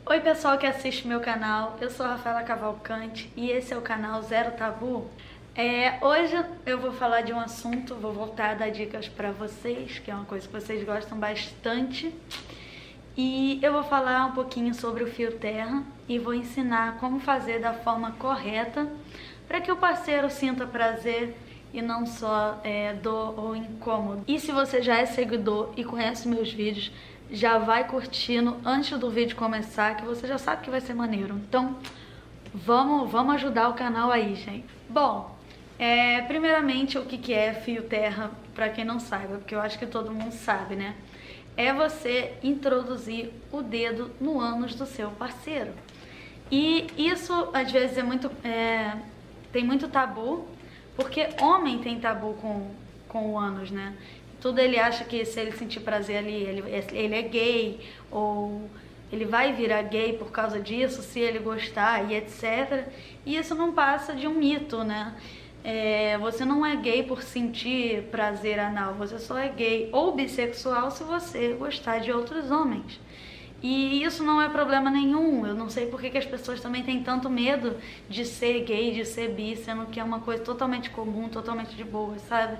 Oi pessoal que assiste meu canal, eu sou a Rafaela Cavalcante e esse é o canal Zero Tabu. Hoje eu vou falar de um assunto, vou voltar a dar dicas pra vocês, que é uma coisa que vocês gostam bastante. E eu vou falar um pouquinho sobre o fio terra e vou ensinar como fazer da forma correta para que o parceiro sinta prazer e não só dor ou incômodo. E se você já é seguidor e conhece meus vídeos, já vai curtindo antes do vídeo começar, que você já sabe que vai ser maneiro. Então, vamos ajudar o canal aí, gente. Bom, primeiramente, o que é fio terra, pra quem não saiba, porque eu acho que todo mundo sabe, né? É você introduzir o dedo no ânus do seu parceiro. E isso, às vezes, tem muito tabu, porque homem tem tabu com o ânus, né? Tudo ele acha que se ele sentir prazer ali, ele é gay, ou ele vai virar gay por causa disso, se ele gostar e etc. E isso não passa de um mito, né? Você não é gay por sentir prazer anal, você só é gay ou bissexual se você gostar de outros homens. E isso não é problema nenhum. Eu não sei por que as pessoas também têm tanto medo de ser gay, de ser bi, sendo que é uma coisa totalmente comum, totalmente de boa, sabe?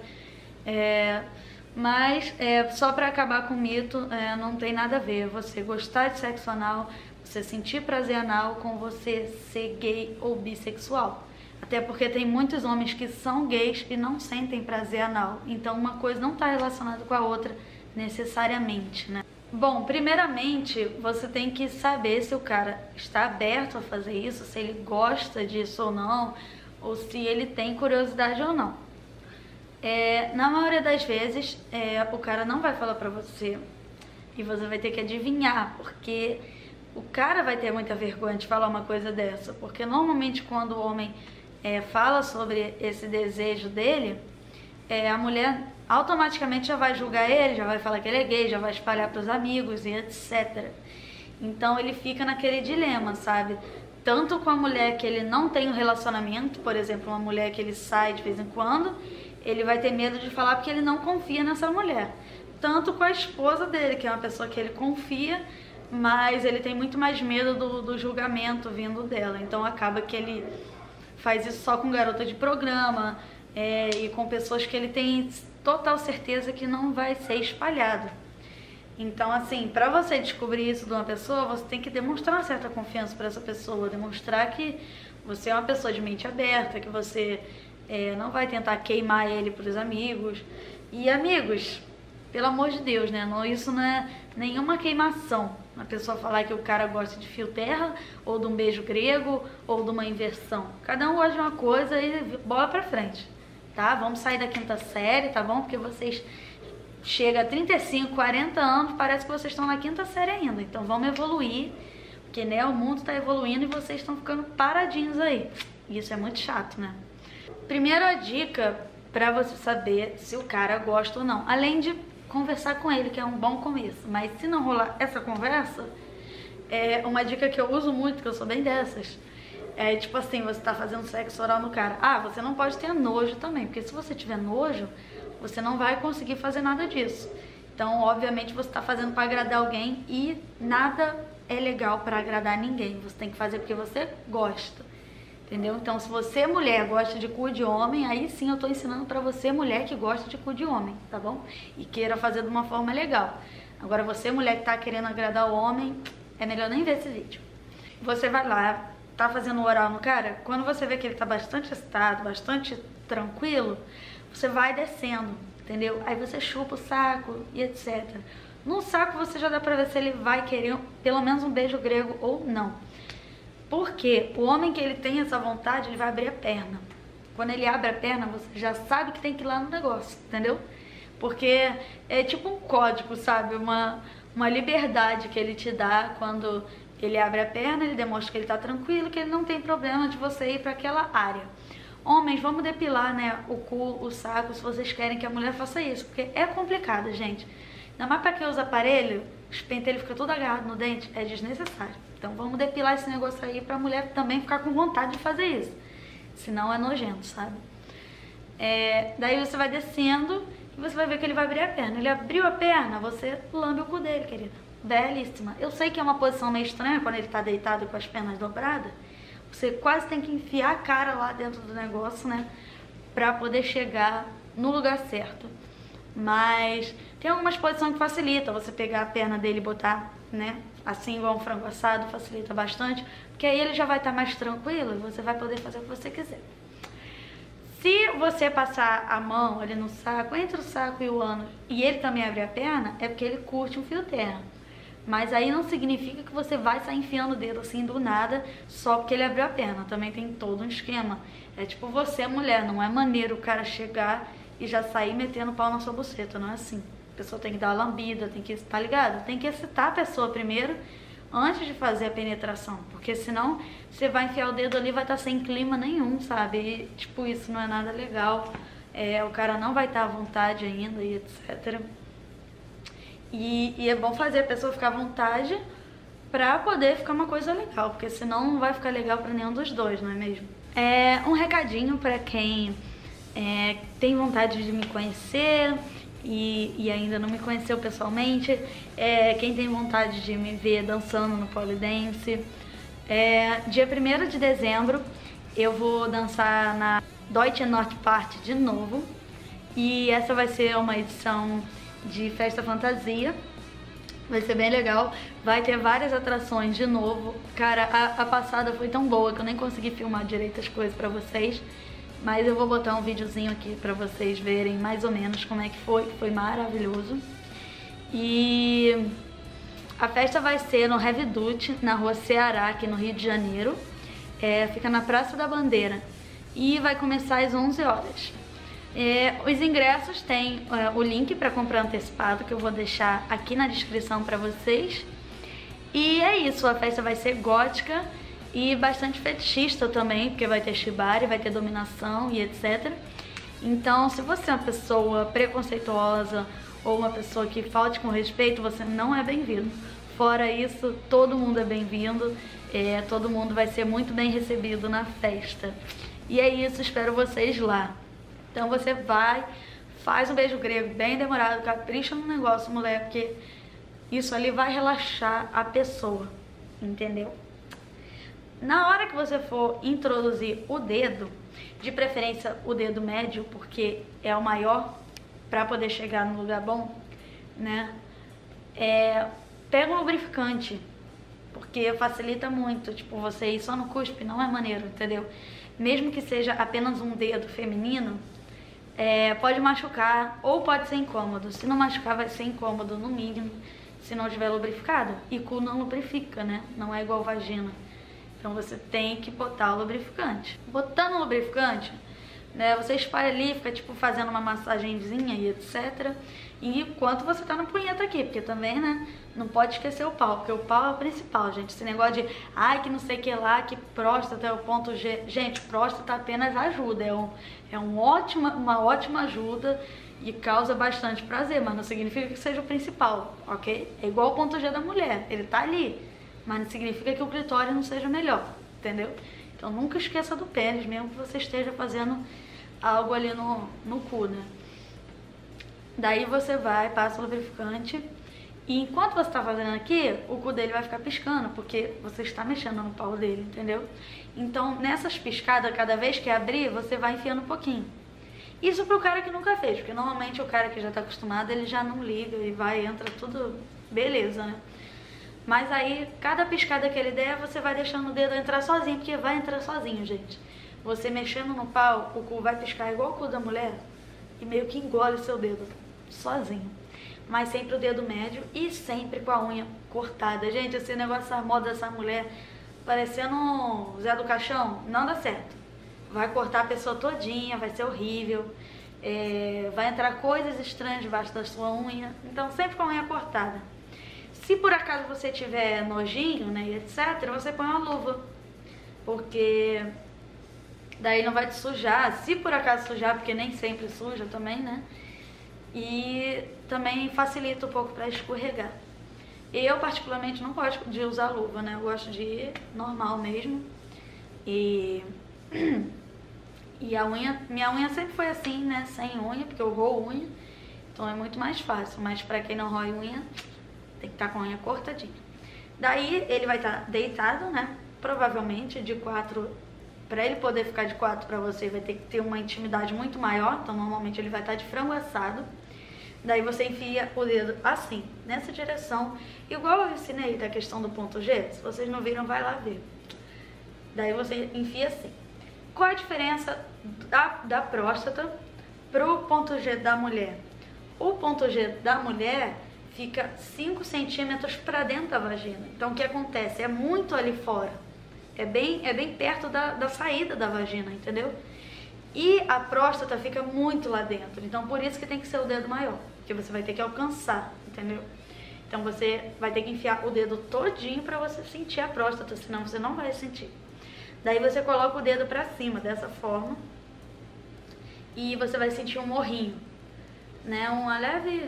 Mas só pra acabar com o mito, não tem nada a ver você gostar de sexo anal, você sentir prazer anal com você ser gay ou bissexual. Até porque tem muitos homens que são gays e não sentem prazer anal. Então uma coisa não está relacionada com a outra necessariamente, né? Bom, primeiramente você tem que saber se o cara está aberto a fazer isso, se ele gosta disso ou não, ou se ele tem curiosidade ou não. Na maioria das vezes, o cara não vai falar pra você e você vai ter que adivinhar, porque o cara vai ter muita vergonha de falar uma coisa dessa, porque normalmente quando o homem fala sobre esse desejo dele, a mulher automaticamente já vai julgar ele, já vai falar que ele é gay, já vai espalhar pros amigos e etc. Então ele fica naquele dilema, sabe? Tanto com a mulher que ele não tem um relacionamento, por exemplo, uma mulher que ele sai de vez em quando, ele vai ter medo de falar porque ele não confia nessa mulher. Tanto com a esposa dele, que é uma pessoa que ele confia, mas ele tem muito mais medo do julgamento vindo dela. Então acaba que ele faz isso só com garota de programa e com pessoas que ele tem total certeza que não vai ser espalhado. Então, assim, pra você descobrir isso de uma pessoa, você tem que demonstrar uma certa confiança pra essa pessoa, demonstrar que você é uma pessoa de mente aberta, que você não vai tentar queimar ele pros amigos. E amigos, pelo amor de Deus, né? Isso não é nenhuma queimação. A pessoa falar que o cara gosta de fio terra, ou de um beijo grego, ou de uma inversão. Cada um gosta de uma coisa e bola pra frente, tá? Vamos sair da quinta série, tá bom? Porque vocês chegam a 35, 40 anos, parece que vocês estão na quinta série ainda. Então vamos evoluir, porque né, o mundo tá evoluindo e vocês estão ficando paradinhos aí. E isso é muito chato, né? Primeira dica pra você saber se o cara gosta ou não, além de conversar com ele, que é um bom começo, mas se não rolar essa conversa, uma dica que eu uso muito, que eu sou bem dessas, tipo assim, você tá fazendo sexo oral no cara, você não pode ter nojo também, porque se você tiver nojo, você não vai conseguir fazer nada disso. Então, obviamente, você tá fazendo pra agradar alguém e nada é legal pra agradar ninguém, você tem que fazer porque você gosta. Entendeu? Então, se você, mulher, gosta de cu de homem, aí sim eu tô ensinando pra você, mulher, que gosta de cu de homem, tá bom? E queira fazer de uma forma legal. Agora, você, mulher, que tá querendo agradar o homem, é melhor nem ver esse vídeo. Você vai lá, tá fazendo oral no cara, quando você vê que ele tá bastante excitado, bastante tranquilo, você vai descendo, entendeu? Aí você chupa o saco e etc. No saco você já dá pra ver se ele vai querer pelo menos um beijo grego ou não. Porque o homem que ele tem essa vontade, ele vai abrir a perna. Quando ele abre a perna, você já sabe que tem que ir lá no negócio, entendeu? Porque é tipo um código, sabe? Uma liberdade que ele te dá quando ele abre a perna, ele demonstra que ele tá tranquilo, que ele não tem problema de você ir pra aquela área. Homens, vamos depilar, né, o cu, o saco, se vocês querem que a mulher faça isso, porque é complicado, gente. Ainda mais pra quem usa aparelho, os pentelhos ficam tudo agarrado no dente, é desnecessário. Então vamos depilar esse negócio aí pra mulher também ficar com vontade de fazer isso. Senão é nojento, sabe? Daí você vai descendo e você vai ver que ele vai abrir a perna. Ele abriu a perna, você lambe o cu dele, querida. belíssima. Eu sei que é uma posição meio estranha quando ele tá deitado com as pernas dobradas. Você quase tem que enfiar a cara lá dentro do negócio, né? Pra poder chegar no lugar certo. Mas tem algumas posições que facilitam. Você pegar a perna dele e botar, né? Assim, igual um frango assado, facilita bastante. Porque aí ele já vai estar mais tranquilo e você vai poder fazer o que você quiser. Se você passar a mão ali no saco, entre o saco e o ânus, e ele também abrir a perna, é porque ele curte um fio terra. Mas aí não significa que você vai sair enfiando o dedo assim do nada, só porque ele abriu a perna. Também tem todo um esquema. É tipo você, mulher, não é maneiro o cara chegar e já sair metendo pau na sua buceta, não é assim. A pessoa tem que dar uma lambida, tem que, tá ligado? Tem que excitar a pessoa primeiro, antes de fazer a penetração, porque senão você vai enfiar o dedo ali e vai estar sem clima nenhum, sabe? E, tipo, isso não é nada legal, o cara não vai estar à vontade ainda e etc. E é bom fazer a pessoa ficar à vontade pra poder ficar uma coisa legal, porque senão não vai ficar legal pra nenhum dos dois, não é mesmo? Um recadinho pra quem tem vontade de me conhecer e ainda não me conheceu pessoalmente, quem tem vontade de me ver dançando no Polydance, dia 1º de dezembro eu vou dançar na Deutsche Nordparty de novo, e essa vai ser uma edição de festa fantasia, vai ser bem legal, vai ter várias atrações de novo. Cara, a passada foi tão boa que eu nem consegui filmar direito as coisas pra vocês, mas eu vou botar um videozinho aqui pra vocês verem mais ou menos como é que foi maravilhoso. E a festa vai ser no Reviduti, na rua Ceará, aqui no Rio de Janeiro, fica na Praça da Bandeira, e vai começar às 11 horas. Os ingressos tem o link para comprar antecipado, que eu vou deixar aqui na descrição para vocês. E é isso, a festa vai ser gótica e bastante fetichista também, porque vai ter shibari, vai ter dominação e etc. Então, se você é uma pessoa preconceituosa ou uma pessoa que falte com respeito, você não é bem-vindo. Fora isso, todo mundo é bem-vindo, todo mundo vai ser muito bem recebido na festa. E é isso, espero vocês lá. Então você vai, faz um beijo grego bem demorado, capricha no negócio, mulher, porque isso ali vai relaxar a pessoa, entendeu? Na hora que você for introduzir o dedo, de preferência o dedo médio, porque é o maior para poder chegar no lugar bom, né? Pega um lubrificante, porque facilita muito, tipo, você ir só no cuspe não é maneiro, entendeu? Mesmo que seja apenas um dedo feminino, pode machucar ou pode ser incômodo. Se não machucar, vai ser incômodo no mínimo, se não tiver lubrificado. E cu não lubrifica, né? Não é igual vagina. Então você tem que botar o lubrificante. Botando o lubrificante, né, você espalha ali, fica tipo fazendo uma massagenzinha e etc. E enquanto você tá na punheta aqui, porque também, né, não pode esquecer o pau, porque o pau é o principal, gente. Esse negócio de, ai, que não sei o que lá, que próstata é o ponto G. Gente, próstata apenas ajuda, uma ótima ajuda e causa bastante prazer, mas não significa que seja o principal, ok? É igual o ponto G da mulher, ele tá ali, mas não significa que o clitóris não seja melhor, entendeu? Então nunca esqueça do pênis, mesmo que você esteja fazendo algo ali no cu, né? Daí você vai, passa o lubrificante, e enquanto você tá fazendo aqui, o cu dele vai ficar piscando, porque você está mexendo no pau dele, entendeu? Então nessas piscadas, cada vez que abrir, você vai enfiando um pouquinho. Isso pro cara que nunca fez, porque normalmente o cara que já tá acostumado, ele já não liga e vai, entra tudo beleza, né? Mas aí, cada piscada que ele der, você vai deixando o dedo entrar sozinho, porque vai entrar sozinho, gente. Você mexendo no pau, o cu vai piscar igual o cu da mulher e meio que engole o seu dedo sozinho. Mas sempre o dedo médio e sempre com a unha cortada. Gente, esse negócio, essa moda dessa mulher parecendo o Zé do Caixão, não dá certo. Vai cortar a pessoa todinha, vai ser horrível. Vai entrar coisas estranhas debaixo da sua unha. Então sempre com a unha cortada. Se por acaso você tiver nojinho, né, e etc, você põe uma luva, porque daí não vai te sujar. Se por acaso sujar, porque nem sempre suja também, né, e também facilita um pouco para escorregar. Eu particularmente não gosto de usar luva, né, eu gosto de ir normal mesmo. E minha unha sempre foi assim, né, sem unha, porque eu roo unha, então é muito mais fácil. Mas para quem não rói unha, Tem que estar com a unha cortadinha. Daí ele vai estar deitado, né? Provavelmente de 4, para ele poder ficar de 4 para você, vai ter que ter uma intimidade muito maior. Então normalmente ele vai estar de frango assado. Daí você enfia o dedo assim, nessa direção, igual eu ensinei da questão do ponto G. Se vocês não viram, vai lá ver. Daí você enfia assim. Qual a diferença da próstata pro ponto G da mulher? O ponto G da mulher fica 5 centímetros para dentro da vagina. Então o que acontece? É muito ali fora. É bem perto da saída da vagina, entendeu? E a próstata fica muito lá dentro. Então por isso que tem que ser o dedo maior, que você vai ter que alcançar, entendeu? Então você vai ter que enfiar o dedo todinho para você sentir a próstata, senão você não vai sentir. Daí você coloca o dedo pra cima, dessa forma. E você vai sentir um morrinho, né? Uma leve...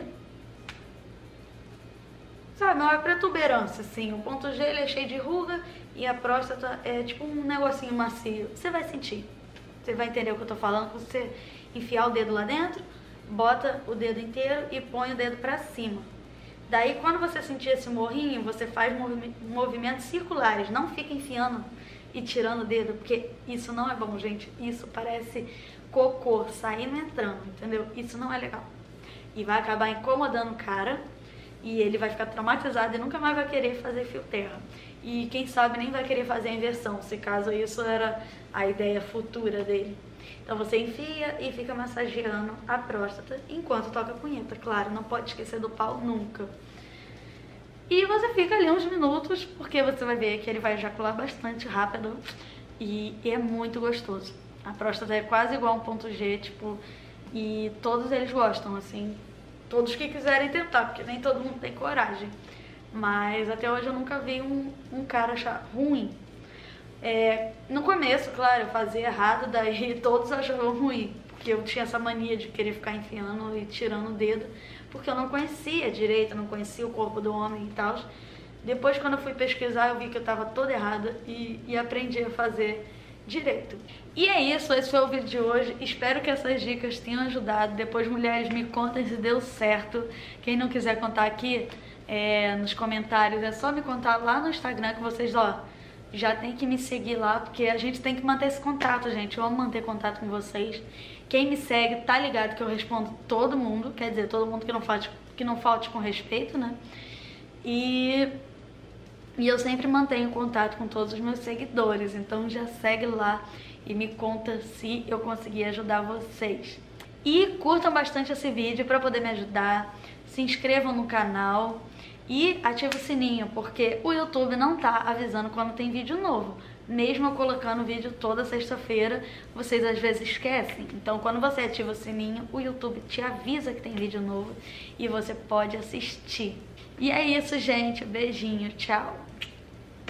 Sabe, uma protuberância, assim. O ponto G ele é cheio de ruga e a próstata é tipo um negocinho macio. Você vai sentir. Você vai entender o que eu tô falando. Você enfiar o dedo lá dentro, bota o dedo inteiro e põe o dedo pra cima. Daí, quando você sentir esse morrinho, você faz movimentos circulares. Não fica enfiando e tirando o dedo, porque isso não é bom, gente. Isso parece cocô saindo e entrando, entendeu? Isso não é legal. E vai acabar incomodando o cara e ele vai ficar traumatizado e nunca mais vai querer fazer fio terra. E quem sabe nem vai querer fazer a inversão, se caso isso era a ideia futura dele. Então você enfia e fica massageando a próstata enquanto toca a punheta. Claro, não pode esquecer do pau nunca. E você fica ali uns minutos, porque você vai ver que ele vai ejacular bastante rápido e é muito gostoso. A próstata é quase igual a um ponto G, tipo, e todos eles gostam, assim, todos que quiserem tentar, porque nem todo mundo tem coragem. Mas até hoje eu nunca vi um cara achar ruim. No começo, claro, eu fazia errado, daí todos achavam ruim, porque eu tinha essa mania de querer ficar enfiando e tirando o dedo, porque eu não conhecia direito, não conhecia o corpo do homem e tal. Depois, quando eu fui pesquisar, eu vi que eu estava toda errada e aprendi a fazer direito. E é isso, esse foi o vídeo de hoje. Espero que essas dicas tenham ajudado. Depois, mulheres, me contem se deu certo. Quem não quiser contar aqui nos comentários, é só me contar lá no Instagram, que vocês, ó, já tem que me seguir lá, porque a gente tem que manter esse contato, gente. Eu amo manter contato com vocês. Quem me segue tá ligado que eu respondo todo mundo, quer dizer, todo mundo que não falte com respeito, né? E eu sempre mantenho contato com todos os meus seguidores, então já segue lá e me conta se eu conseguir ajudar vocês. E curtam bastante esse vídeo para poder me ajudar, se inscrevam no canal e ativem o sininho, porque o YouTube não tá avisando quando tem vídeo novo. Mesmo eu colocando vídeo toda sexta-feira, vocês às vezes esquecem. Então quando você ativa o sininho, o YouTube te avisa que tem vídeo novo e você pode assistir. E é isso, gente. Beijinho. Tchau.